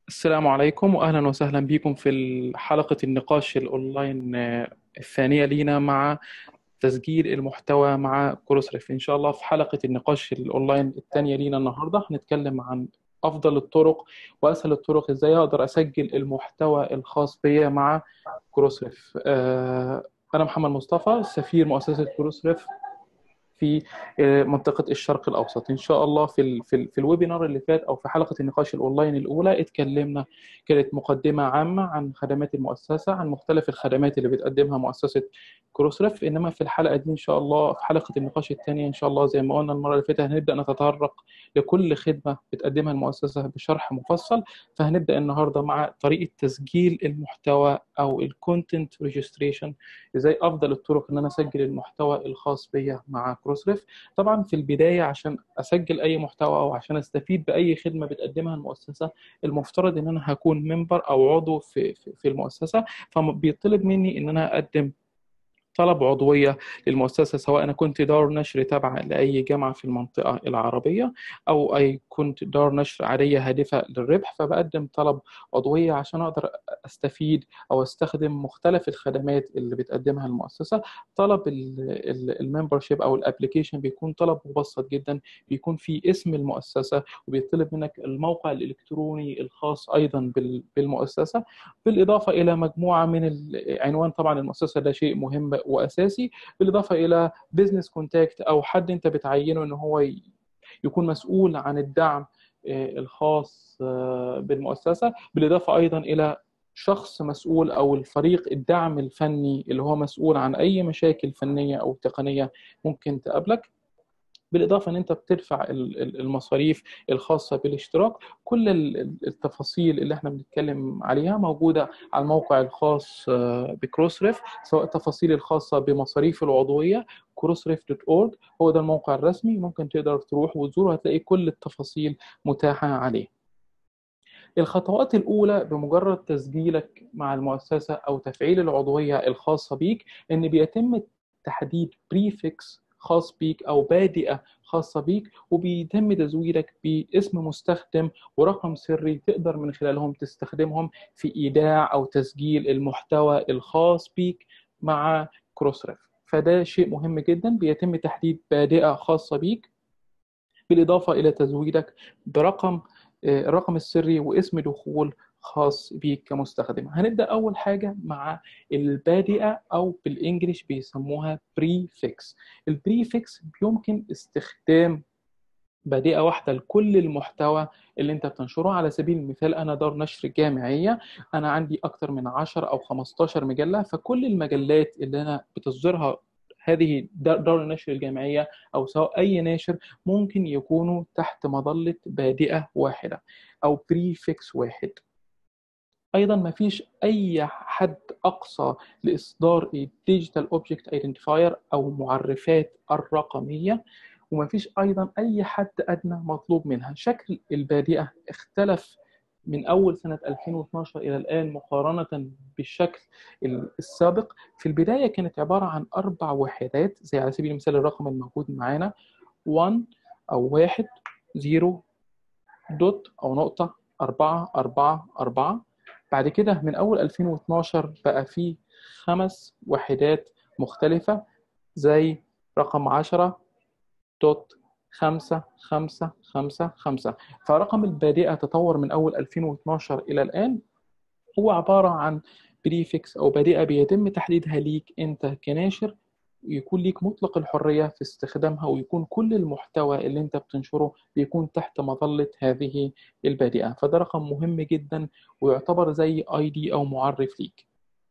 السلام عليكم وأهلا وسهلا بكم في حلقة النقاش الأونلاين الثانية لينا مع تسجيل المحتوى مع كروسريف. إن شاء الله في حلقة النقاش الأونلاين الثانية لينا النهاردة هنتكلم عن أفضل الطرق وأسهل الطرق إزاي أقدر أسجل المحتوى الخاص بي مع كروسريف. أنا محمد مصطفى، سفير مؤسسة كروسريف في منطقة الشرق الأوسط. إن شاء الله في الويبينار اللي فات أو في حلقة النقاش الأونلاين الأولى اتكلمنا، كانت مقدمة عامة عن خدمات المؤسسة، عن مختلف الخدمات اللي بتقدمها مؤسسة كروسرف. إنما في الحلقة دي إن شاء الله في حلقة النقاش الثانية إن شاء الله زي ما قلنا المرة اللي فاتت هنبدأ نتطرق لكل خدمة بتقدمها المؤسسة بشرح مفصل. فهنبدأ النهاردة مع طريقة تسجيل المحتوى أو الكونتنت ريجستريشن، ازاي افضل الطرق ان انا اسجل المحتوى الخاص بيا مع كروسريف. طبعا في البدايه عشان اسجل اي محتوى او عشان استفيد باي خدمه بتقدمها المؤسسه، المفترض ان انا هكون ممبر او عضو في المؤسسه. فبيطلب مني ان انا اقدم طلب عضوية للمؤسسة، سواء أنا كنت دار نشر تابعة لأي جامعة في المنطقة العربية أو أي كنت دار نشر عادية هادفة للربح. فبقدم طلب عضوية عشان أقدر أستفيد أو أستخدم مختلف الخدمات اللي بتقدمها المؤسسة. طلب الممبرشيب أو الابليكيشن بيكون طلب مبسط جدا، بيكون فيه اسم المؤسسة وبيطلب منك الموقع الإلكتروني الخاص أيضا بالمؤسسة، بالإضافة إلى مجموعة من عنوان طبعا المؤسسة، ده شيء مهم وأساسي، بالإضافة إلى بزنس كونتاكت أو حد أنت بتعينه إن هو يكون مسؤول عن الدعم الخاص بالمؤسسة، بالإضافة أيضا إلى شخص مسؤول أو الفريق الدعم الفني اللي هو مسؤول عن أي مشاكل فنية أو تقنية ممكن تقابلك، بالإضافة أن أنت بتدفع المصاريف الخاصة بالاشتراك. كل التفاصيل اللي احنا بنتكلم عليها موجودة على الموقع الخاص بكروسريف، سواء التفاصيل الخاصة بمصاريف العضوية crossref.org هو ده الموقع الرسمي، ممكن تقدر تروح وتزوره هتلاقي كل التفاصيل متاحة عليه. الخطوات الأولى بمجرد تسجيلك مع المؤسسة أو تفعيل العضوية الخاصة بيك إن بيتم تحديد بريفكس خاص بيك أو بادئة خاصة بيك، وبيتم تزويدك باسم مستخدم ورقم سري تقدر من خلالهم تستخدمهم في إيداع أو تسجيل المحتوى الخاص بيك مع كروسريف. فده شيء مهم جدا، بيتم تحديد بادئة خاصة بيك بالإضافة إلى تزويدك برقم الرقم السري واسم دخول خاص بيك كمستخدم. هنبدأ أول حاجة مع البادئة أو بالإنجليش بيسموها بريفكس. البريفكس يمكن استخدام بادئة واحدة لكل المحتوى اللي انت بتنشره. على سبيل المثال أنا دار نشر جامعية، أنا عندي أكتر من 10 أو 15 مجلة، فكل المجلات اللي أنا بتصدرها هذه دار النشر الجامعية أو سواء أي ناشر ممكن يكونوا تحت مظلة بادئة واحدة أو بريفكس واحد. أيضا ما فيش أي حد أقصى لإصدار الديجيتال أوبجكت ايدنتيفاير أو معرفات الرقمية، وما فيش أيضا أي حد أدنى مطلوب منها. شكل البادئة اختلف من أول سنة 2012 إلى الآن مقارنة بالشكل السابق. في البداية كانت عبارة عن 4 وحدات، زي على سبيل المثال الرقم الموجود معانا 1 أو 1 0 دوت أو نقطة 4 4 4. بعد كده من أول 2012 بقى في 5 وحدات مختلفة، زي رقم 10 دوت 5 5 5 5. فرقم البادئة تطور من أول 2012 إلى الآن، هو عبارة عن بريفكس أو بادئة بيتم تحديدها ليك أنت كناشر، يكون ليك مطلق الحرية في استخدامها، ويكون كل المحتوى اللي انت بتنشره بيكون تحت مظلة هذه البادئة. فده رقم مهم جدا ويعتبر زي اي دي او معرف ليك.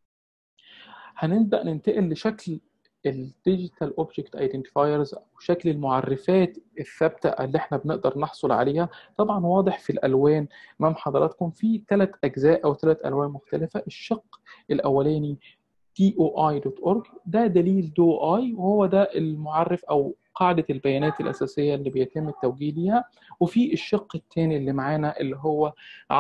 هنبدأ ننتقل لشكل الديجيتال اوبجكت ايدنتيفايرز او شكل المعرفات الثابته اللي احنا بنقدر نحصل عليها. طبعا واضح في الالوان امام حضراتكم في 3 اجزاء او 3 الوان مختلفه. الشق الاولاني DOI.org، ده دليل دو اي وهو ده المعرف او قاعدة البيانات الأساسية اللي بيتم التوجيه ليها. وفي الشق الثاني اللي معانا اللي هو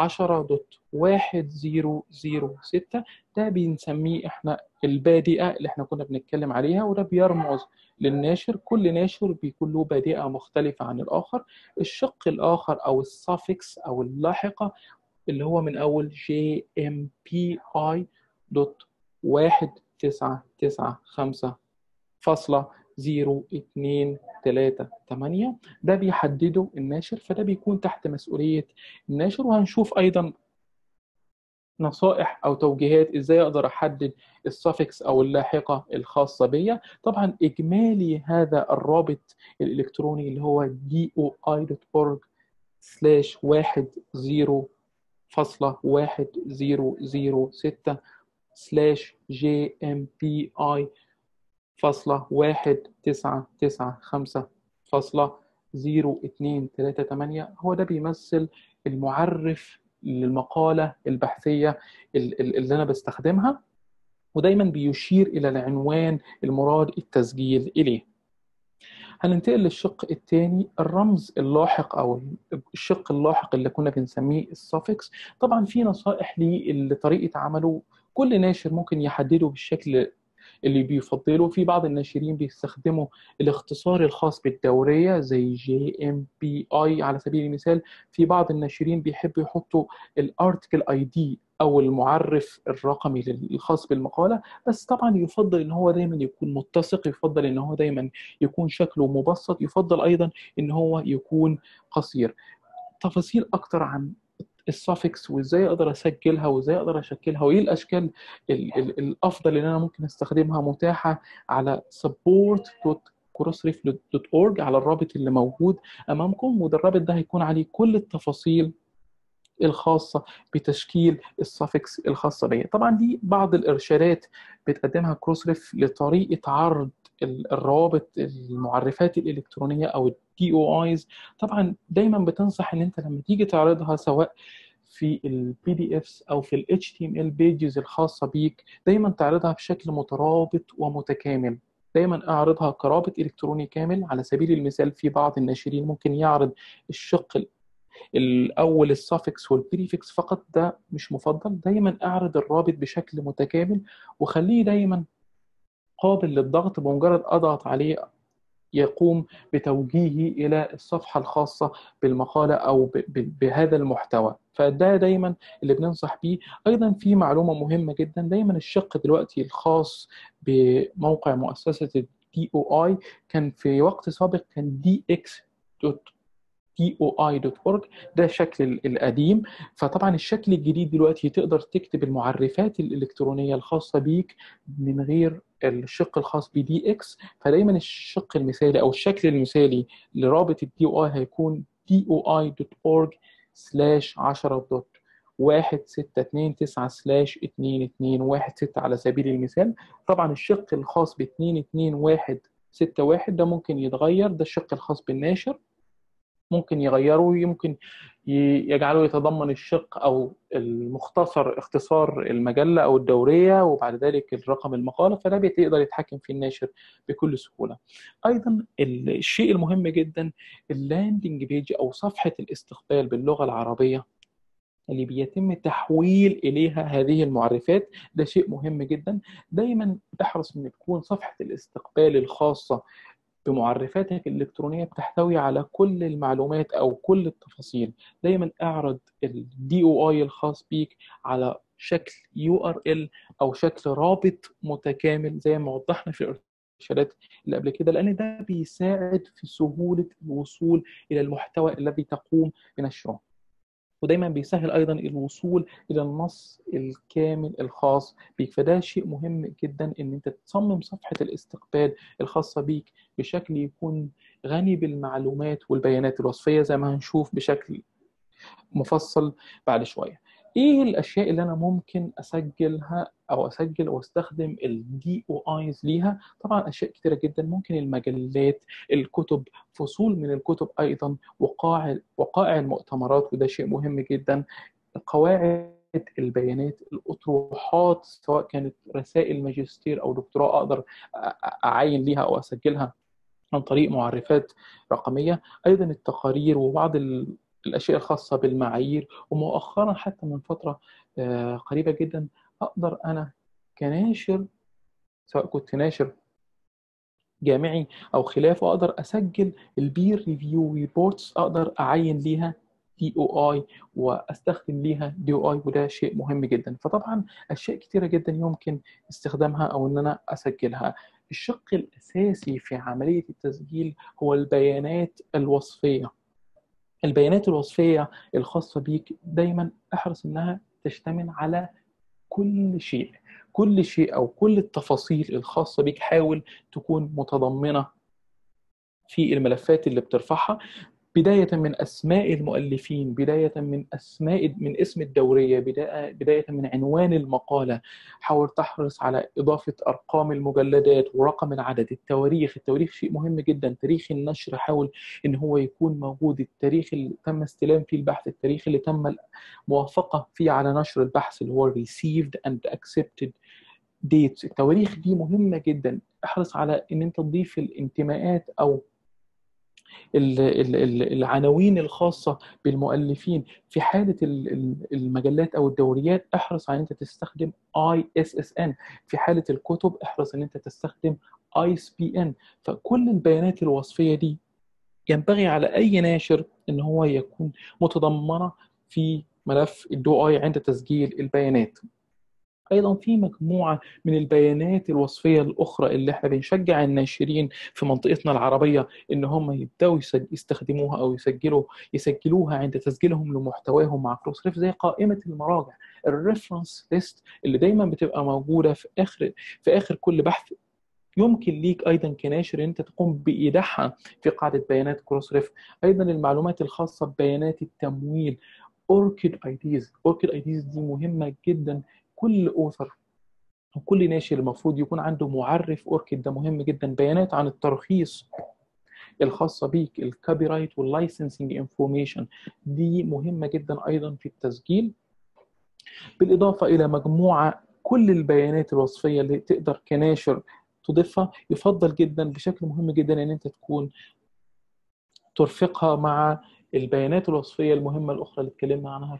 10.1006، ده بنسميه احنا البادئة اللي احنا كنا بنتكلم عليها، وده بيرمز للناشر. كل ناشر بيكون له بادئة مختلفة عن الآخر. الشق الآخر أو السافكس أو اللاحقة اللي هو من أول JMPI دوت 1995.0238. ده بيحدده الناشر، فده بيكون تحت مسؤولية الناشر. وهنشوف أيضا نصائح أو توجيهات إزاي أقدر أحدد السفكس أو اللاحقة الخاصة بيا. طبعا إجمالي هذا الرابط الإلكتروني اللي هو doi.org/10066/JMPI/1995.0238. هو ده بيمثل المعرف للمقالة البحثية اللي أنا بستخدمها، ودايما بيشير إلى العنوان المراد التسجيل إليه. هننتقل للشق الثاني، الرمز اللاحق أو الشق اللاحق اللي كنا بنسميه السافكس. طبعا في نصائح لطريقة عمله، كل ناشر ممكن يحدده بالشكل اللي بيفضله. في بعض الناشرين بيستخدموا الاختصار الخاص بالدورية زي JMPI على سبيل المثال. في بعض الناشرين بيحبوا يحطوا الارتكل اي دي او المعرف الرقمي الخاص بالمقالة، بس طبعا يفضل ان هو دايما يكون متسق، يفضل ان هو دايما يكون شكله مبسط، يفضل ايضا ان هو يكون قصير. تفاصيل اكتر عن السافكس وازاي اقدر اسجلها وازاي اقدر اشكلها وايه الاشكال الافضل اللي انا ممكن استخدمها متاحه على support.crossref.org على الرابط اللي موجود امامكم. وده الرابط ده هيكون عليه كل التفاصيل الخاصة بتشكيل السافكس الخاصة بيا. طبعا دي بعض الإرشادات بتقدمها كروسريف لطريقة عرض الروابط المعرفات الإلكترونية أو DOIs. طبعا دايما بتنصح إن أنت لما تيجي تعرضها سواء في ال PDFs أو في ال HTML pages الخاصة بيك، دايما تعرضها بشكل مترابط ومتكامل. دايما اعرضها كرابط إلكتروني كامل. على سبيل المثال في بعض الناشرين ممكن يعرض الشق الاول السافكس والبريفكس فقط، ده مش مفضل. دايما اعرض الرابط بشكل متكامل وخليه دايما قابل للضغط، بمجرد اضغط عليه يقوم بتوجيهي الى الصفحه الخاصه بالمقاله او بهذا المحتوى. فده دايما اللي بننصح بيه. ايضا في معلومه مهمه جدا، دايما الشق دلوقتي الخاص بموقع مؤسسه الدي او اي كان في وقت سابق كان doi.org، ده الشكل القديم. فطبعا الشكل الجديد دلوقتي تقدر تكتب المعرفات الإلكترونية الخاصة بيك من غير الشق الخاص بدي اكس. فدايما الشق المثالي او الشكل المثالي لرابط الدي او اي هيكون doi.org/10.1629/2216 على سبيل المثال. طبعا الشق الخاص ب 22161 ده ممكن يتغير، ده الشق الخاص بالناشر ممكن يغيره، يمكن يجعله يتضمن الشق أو المختصر اختصار المجلة أو الدورية وبعد ذلك الرقم المقالة. فده بيقدر يتحكم في الناشر بكل سهولة. أيضا الشيء المهم جدا اللاندنج بيج أو صفحة الاستقبال باللغة العربية اللي بيتم تحويل إليها هذه المعرفات، ده شيء مهم جدا. دايما احرص ان تكون صفحة الاستقبال الخاصة بمعرفاتك الإلكترونية بتحتوي على كل المعلومات أو كل التفاصيل. دايما اعرض ال DOI الخاص بيك على شكل URL أو شكل رابط متكامل زي ما وضحنا في الإرشادات اللي قبل كده، لأن ده بيساعد في سهولة الوصول إلى المحتوى الذي تقوم بنشره. ودايما بيسهل ايضا الوصول الى النص الكامل الخاص بيك. فده شيء مهم جدا ان انت تصمم صفحه الاستقبال الخاصه بيك بشكل يكون غني بالمعلومات والبيانات الوصفيه زي ما هنشوف بشكل مفصل بعد شويه. ايه الاشياء اللي انا ممكن اسجلها او اسجل او استخدم الدي او ايز ليها؟ طبعا اشياء كتيره جدا، ممكن المجلات، الكتب، فصول من الكتب، ايضا وقائع المؤتمرات وده شيء مهم جدا، قواعد البيانات، الاطروحات سواء كانت رسائل ماجستير او دكتوراه اقدر اعين ليها او اسجلها عن طريق معرفات رقمية. أيضا التقارير وبعض الأشياء الخاصة بالمعايير. ومؤخرا حتى من فترة قريبة جدا أقدر أنا كناشر سواء كنت ناشر جامعي أو خلافه أقدر أسجل البير ريفيو ريبورتس، أقدر أعين ليها دي او اي واستخدم ليها دي او اي، وده شيء مهم جدا. فطبعا اشياء كتيره جدا يمكن استخدامها او ان انا اسجلها. الشق الاساسي في عمليه التسجيل هو البيانات الوصفيه. البيانات الوصفيه الخاصه بيك دايما احرص انها تشتمل على كل شيء. كل شيء او كل التفاصيل الخاصه بيك حاول تكون متضمنه في الملفات اللي بترفعها، بداية من أسماء المؤلفين، بداية من اسم الدورية، بداية من عنوان المقالة. حاول تحرص على إضافة أرقام المجلدات ورقم العدد، التواريخ شيء مهم جدا. تاريخ النشر حاول إن هو يكون موجود، التاريخ اللي تم استلام فيه البحث، التاريخ اللي تم الموافقة فيه على نشر البحث اللي هو received and accepted dates. التواريخ دي مهمة جدا. احرص على إن أنت تضيف الانتماءات أو العناوين الخاصة بالمؤلفين. في حالة المجلات أو الدوريات احرص على أن أنت تستخدم ISSN. في حالة الكتب احرص أن أنت تستخدم ISBN. فكل البيانات الوصفية دي ينبغي على أي ناشر أن هو يكون متضمنة في ملف الدو آي عند تسجيل البيانات. أيضا في مجموعة من البيانات الوصفية الأخرى اللي احنا بنشجع الناشرين في منطقتنا العربية إن هم يبدأوا يستخدموها أو يسجلوها عند تسجيلهم لمحتواهم مع كروسريف، زي قائمة المراجع، الريفرنس ليست اللي دايما بتبقى موجودة في آخر كل بحث. يمكن ليك أيضا كناشر أنت تقوم بإيداعها في قاعدة بيانات كروسريف. أيضا المعلومات الخاصة ببيانات التمويل، أوركيد ايديز دي مهمة جدا. كل اوثر وكل ناشر المفروض يكون عنده معرف اوركيد، ده مهم جدا. بيانات عن الترخيص الخاصه بيك، الكوبي رايت واللايسنسنج انفورميشن، دي مهمه جدا ايضا في التسجيل. بالاضافه الى مجموعه كل البيانات الوصفيه اللي تقدر كناشر تضيفها. يفضل جدا بشكل مهم جدا ان انت تكون ترفقها مع البيانات الوصفيه المهمه الاخرى اللي اتكلمنا عنها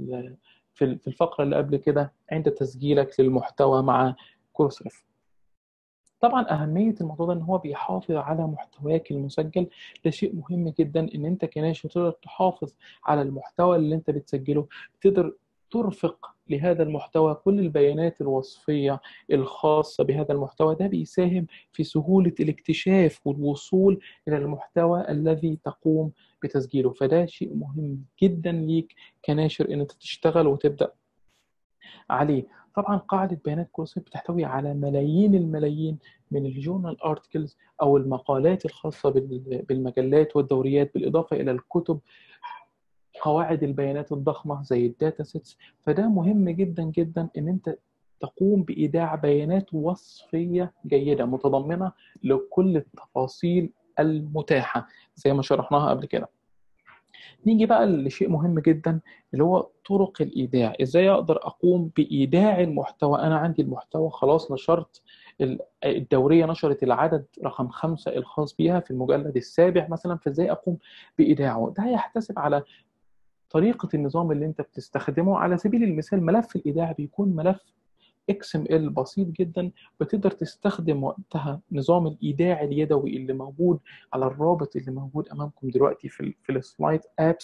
في الفقرة اللي قبل كده عند تسجيلك للمحتوى مع كورسريف. طبعا أهمية الموضوع ده إن هو بيحافظ على محتواك المسجل. ده شيء مهم جدا إن أنت كناشر تقدر تحافظ على المحتوى اللي أنت بتسجله، تقدر ترفق لهذا المحتوى كل البيانات الوصفية الخاصة بهذا المحتوى. ده بيساهم في سهولة الاكتشاف والوصول إلى المحتوى الذي تقوم بتسجيله. فده شيء مهم جدا ليك كناشر إن أنت تشتغل وتبدأ عليه. طبعا قاعدة بيانات كورسيف بتحتوي على ملايين الملايين من الجورنال ارتكلز أو المقالات الخاصة بالمجلات والدوريات، بالإضافة إلى الكتب، قواعد البيانات الضخمة زي الداتا سيتس. فده مهم جدا جدا إن أنت تقوم بإيداع بيانات وصفية جيدة متضمنة لكل التفاصيل المتاحة زي ما شرحناها قبل كده. نيجي بقى لشيء مهم جدا اللي هو طرق الإيداع. إزاي أقدر أقوم بإيداع المحتوى؟ أنا عندي المحتوى خلاص، نشرت الدورية نشرت العدد رقم 5 الخاص بها في المجلد السابع مثلا، فإزاي أقوم بإيداعه؟ ده هيحتسب على طريقة النظام اللي أنت بتستخدمه. على سبيل المثال ملف الإيداع بيكون ملف XML بسيط جدا، بتقدر تستخدم وقتها نظام الإيداع اليدوي اللي موجود على الرابط اللي موجود أمامكم دلوقتي في السلايد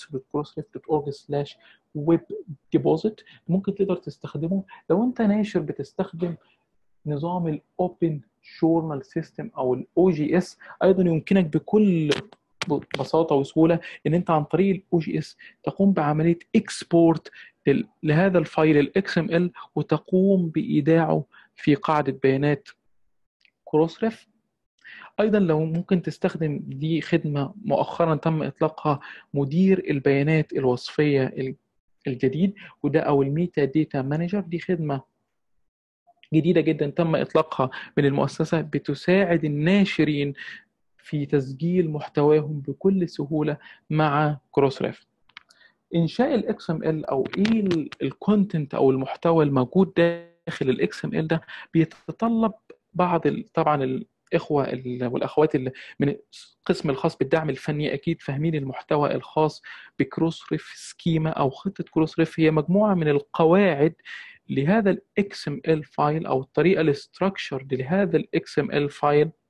apps.crossref.org/web-deposit. ممكن تقدر تستخدمه لو أنت ناشر بتستخدم نظام الأوبن جورنال سيستم أو OGS. أيضا يمكنك بكل ببساطة وسهولة إن أنت عن طريق OGS تقوم بعملية إكسبورت لهذا الفايل ال XML وتقوم بإيداعه في قاعدة بيانات كروسريف. أيضا لو ممكن تستخدم دي خدمة مؤخرا تم إطلاقها، مدير البيانات الوصفية الجديد، وده أو الميتا داتا مانجر. دي خدمة جديدة جدا تم إطلاقها من المؤسسة، بتساعد الناشرين في تسجيل محتواهم بكل سهولة مع كروسريف. إنشاء ال XML أو إيه الكونتنت أو المحتوى الموجود داخل ال XML ده بيتطلب بعض طبعا الإخوة والأخوات اللي من القسم الخاص بالدعم الفني أكيد فاهمين المحتوى الخاص بكروسريف سكيما أو خطة كروسريف. هي مجموعة من القواعد لهذا ال XML فايل أو الطريقة الاستراكشر لهذا ال XML فايل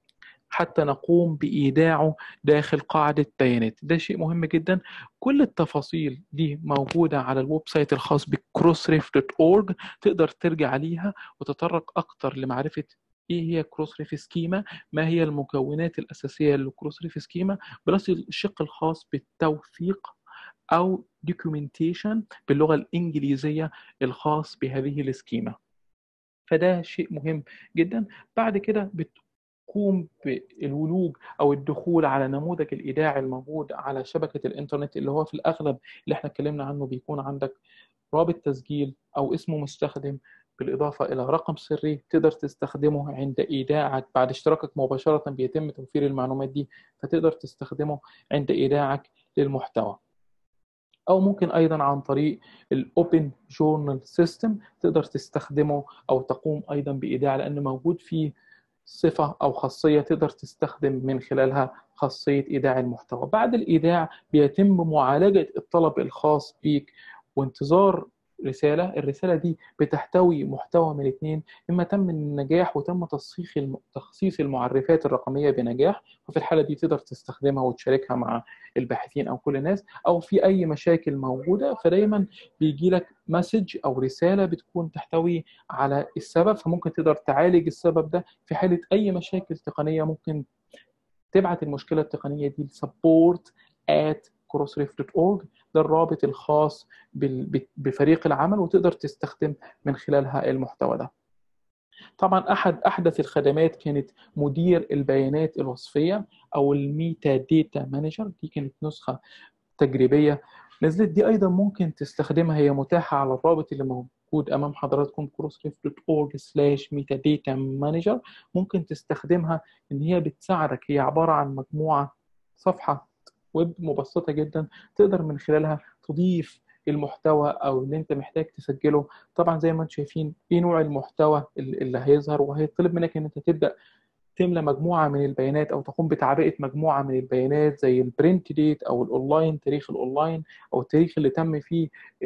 حتى نقوم بإيداعه داخل قاعدة بيانات. ده شيء مهم جدا. كل التفاصيل دي موجودة على الويب سايت الخاص بcrossref.org. تقدر ترجع ليها وتتطرق أكتر لمعرفة ايه هي كروس ريف سكيما، ما هي المكونات الأساسية للكروس ريف سكيما، بلس الشق الخاص بالتوثيق أو documentation باللغة الإنجليزية الخاص بهذه السكيما. فده شيء مهم جدا. بعد كده بتقوم بالولوج أو الدخول على نموذج الإيداع الموجود على شبكة الإنترنت، اللي هو في الأغلب اللي احنا اتكلمنا عنه بيكون عندك رابط تسجيل أو اسم مستخدم، بالإضافة إلى رقم سري تقدر تستخدمه عند إيداعك. بعد اشتراكك مباشرة بيتم توفير المعلومات دي، فتقدر تستخدمه عند إيداعك للمحتوى. أو ممكن أيضا عن طريق الأوبن جورنال سيستم تقدر تستخدمه أو تقوم أيضا بإيداع، لأن موجود فيه صفة أو خاصية تقدر تستخدم من خلالها خاصية إيداع المحتوى. بعد الإيداع بيتم معالجة الطلب الخاص بيك وانتظار رسالة. الرسالة دي بتحتوي محتوى من اتنين: إما تم النجاح وتم تخصيص المعرفات الرقمية بنجاح، وفي الحالة دي تقدر تستخدمها وتشاركها مع الباحثين أو كل الناس، أو في أي مشاكل موجودة فدايما بيجي لك مسج أو رسالة بتكون تحتوي على السبب، فممكن تقدر تعالج السبب ده. في حالة أي مشاكل تقنية ممكن تبعت المشكلة التقنية دي support@crossref.org. ده الرابط الخاص بفريق العمل، وتقدر تستخدم من خلالها المحتوى ده. طبعا أحد أحدث الخدمات كانت مدير البيانات الوصفية أو الميتا داتا مانجر. دي كانت نسخة تجريبية نزلت، دي أيضا ممكن تستخدمها، هي متاحة على الرابط اللي موجود أمام حضراتكم crossref.org/metadata manager. ممكن تستخدمها إن هي بتساعدك. هي عبارة عن مجموعة صفحة ويب مبسطة جدا تقدر من خلالها تضيف المحتوى أو اللي أنت محتاج تسجله. طبعا زي ما أنتم شايفين إيه نوع المحتوى اللي هيظهر، وهيطلب منك إن أنت تبدأ تملى مجموعة من البيانات أو تقوم بتعبئة مجموعة من البيانات زي البرنت ديت أو الأونلاين، تاريخ الأونلاين أو التاريخ اللي تم فيه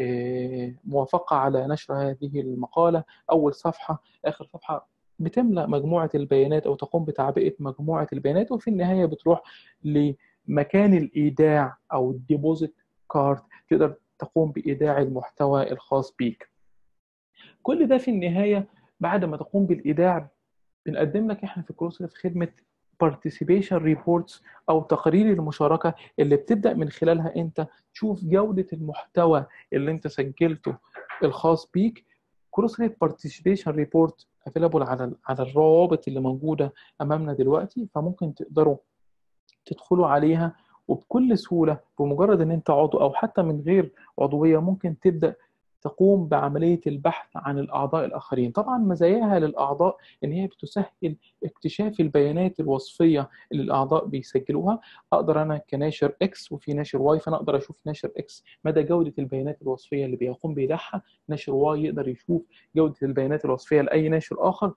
موافقة على نشر هذه المقالة، أول صفحة، آخر صفحة. بتملى مجموعة البيانات أو تقوم بتعبئة مجموعة البيانات، وفي النهاية بتروح لمكان الإيداع أو الديبوزيت كارد، تقدر تقوم بإيداع المحتوى الخاص بيك. كل ده في النهاية بعد ما تقوم بالإيداع بنقدم لك احنا في كروسريف خدمه participation reports او تقارير المشاركه، اللي بتبدا من خلالها انت تشوف جوده المحتوى اللي انت سجلته الخاص بيك. كروسريف participation report available على الروابط اللي موجوده امامنا دلوقتي، فممكن تقدروا تدخلوا عليها وبكل سهوله. بمجرد ان انت عضو او حتى من غير عضويه ممكن تبدا تقوم بعملية البحث عن الأعضاء الآخرين. طبعا مزاياها للأعضاء إن هي بتسهل اكتشاف البيانات الوصفية اللي الأعضاء بيسجلوها. أقدر أنا كناشر إكس وفي ناشر واي، فأنا أقدر أشوف ناشر إكس مدى جودة البيانات الوصفية اللي بيقوم بيدعها، ناشر واي يقدر يشوف جودة البيانات الوصفية لأي ناشر آخر.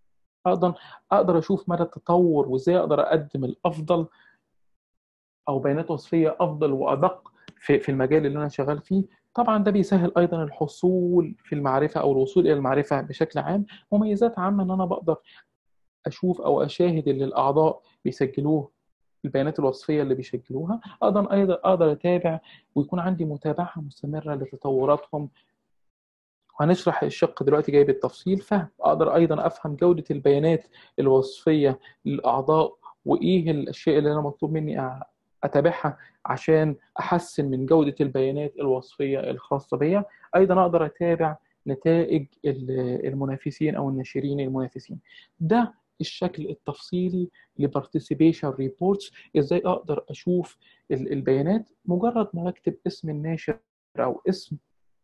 أقدر أشوف مدى التطور وإزاي أقدر أقدم الأفضل او بيانات وصفيه افضل وادق في المجال اللي انا شغال فيه. طبعا ده بيسهل ايضا الحصول في المعرفه او الوصول الى المعرفه بشكل عام. مميزات عامه ان انا بقدر اشوف او اشاهد اللي الاعضاء بيسجلوه، البيانات الوصفيه اللي بيسجلوها. اقدر اتابع ويكون عندي متابعه مستمره لتطوراتهم. وهنشرح الشق دلوقتي جاي بالتفصيل. فهم اقدر ايضا افهم جوده البيانات الوصفيه للاعضاء، وايه الاشياء اللي انا مطلوب مني اتابعها عشان احسن من جوده البيانات الوصفيه الخاصه بيا. ايضا اقدر اتابع نتائج المنافسين او الناشرين المنافسين. ده الشكل التفصيلي لبارتيسيبيشن ريبورتس. ازاي اقدر اشوف البيانات؟ مجرد ما اكتب اسم الناشر او اسم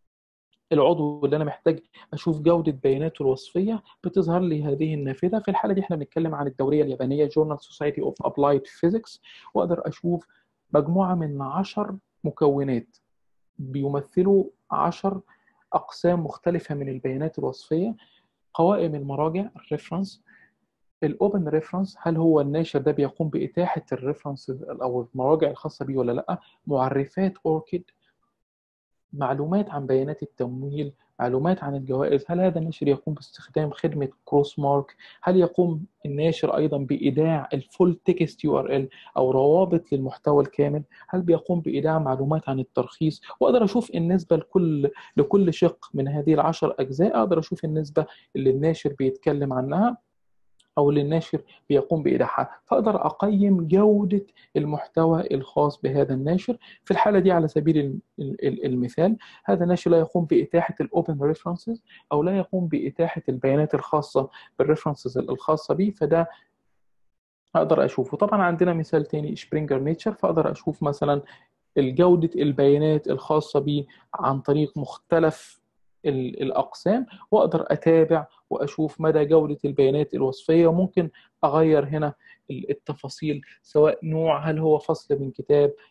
العضو اللي انا محتاج اشوف جوده بياناته الوصفيه، بتظهر لي هذه النافذه. في الحاله دي احنا بنتكلم عن الدوريه اليابانيه جورنال سوسايتي اوف ابلايد فيزيكس. واقدر اشوف مجموعه من 10 مكونات بيمثلوا 10 اقسام مختلفه من البيانات الوصفيه. قوائم المراجع الريفرنس، الاوبن ريفرنس، هل هو الناشر ده بيقوم باتاحه الريفرنس او المراجع الخاصه بيه ولا لا. معرفات اوركيد، معلومات عن بيانات التمويل، معلومات عن الجوائز. هل هذا الناشر يقوم باستخدام خدمة كروس مارك؟ هل يقوم الناشر أيضا بإيداع الفول تكست URL أو روابط للمحتوى الكامل؟ هل بيقوم بإيداع معلومات عن الترخيص؟ وأقدر أشوف النسبة لكل شق من هذه ال10 أجزاء، أقدر أشوف النسبة اللي الناشر بيتكلم عنها أو اللي الناشر بيقوم بإيداعها، فأقدر أقيم جودة المحتوى الخاص بهذا الناشر. في الحالة دي على سبيل المثال، هذا الناشر لا يقوم بإتاحة الأوبن ريفرنسز أو لا يقوم بإتاحة البيانات الخاصة بالريفرنسز الخاصة به، فده أقدر أشوفه. طبعا عندنا مثال تاني سبرينجر نيتشر، فأقدر أشوف مثلا جودة البيانات الخاصة بيه عن طريق مختلف الأقسام، وأقدر أتابع وأشوف مدى جودة البيانات الوصفية. وممكن أغير هنا التفاصيل، سواء نوع، هل هو فصل من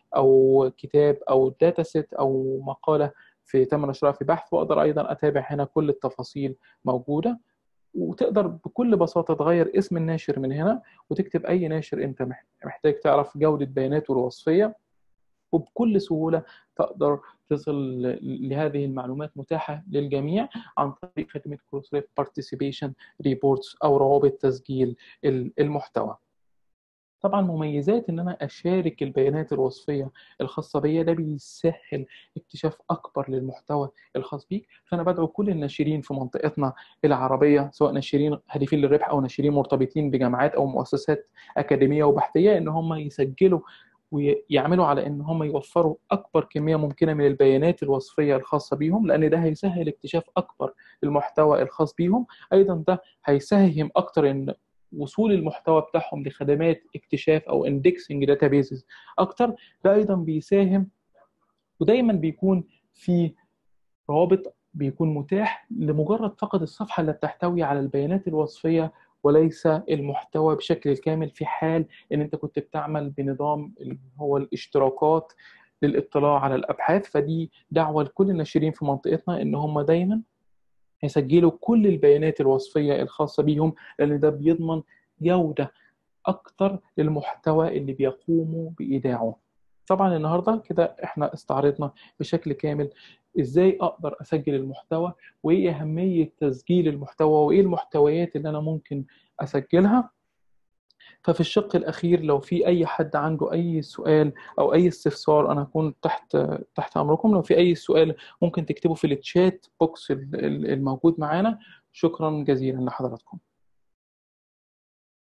كتاب أو داتا سيت أو مقالة في تم نشرها في بحث، وأقدر أيضا أتابع هنا كل التفاصيل موجودة. وتقدر بكل بساطة تغير اسم الناشر من هنا، وتكتب أي ناشر أنت محتاج تعرف جودة بياناته الوصفية، وبكل سهولة تقدر تصل لهذه المعلومات متاحة للجميع عن طريق خدمة كروسريف بارتيسيبيشن ريبورتس أو روابط تسجيل المحتوى. طبعا مميزات ان انا اشارك البيانات الوصفيه الخاصه بيا، ده بيسهل اكتشاف اكبر للمحتوى الخاص بيك. فانا بدعو كل الناشرين في منطقتنا العربيه، سواء ناشرين هادفين للربح او ناشرين مرتبطين بجامعات او مؤسسات اكاديميه وبحثيه، ان هم يسجلوا ويعملوا على ان هم يوفروا اكبر كميه ممكنه من البيانات الوصفيه الخاصه بيهم، لان ده هيسهل اكتشاف اكبر المحتوى الخاص بيهم. ايضا ده هيساهم اكتر ان وصول المحتوى بتاعهم لخدمات اكتشاف او اندكسنج داتابيزز اكتر. ده ايضا بيساهم، ودايما بيكون في روابط بيكون متاح لمجرد فقط الصفحه اللي بتحتوي على البيانات الوصفيه وليس المحتوى بشكل كامل، في حال ان انت كنت بتعمل بنظام اللي هو الاشتراكات للاطلاع على الابحاث. فدي دعوه لكل الناشرين في منطقتنا ان هم دايما يسجلوا كل البيانات الوصفيه الخاصه بيهم، لان ده بيضمن جوده اكتر للمحتوى اللي بيقوموا بايداعه. طبعا النهارده كده احنا استعرضنا بشكل كامل ازاي اقدر اسجل المحتوى، وايه اهميه تسجيل المحتوى، وايه المحتويات اللي انا ممكن اسجلها. ففي الشق الاخير لو في اي حد عنده اي سؤال او اي استفسار، انا هكون تحت امركم. لو في اي سؤال ممكن تكتبه في التشات بوكس الموجود معانا. شكرا جزيلا لحضراتكم.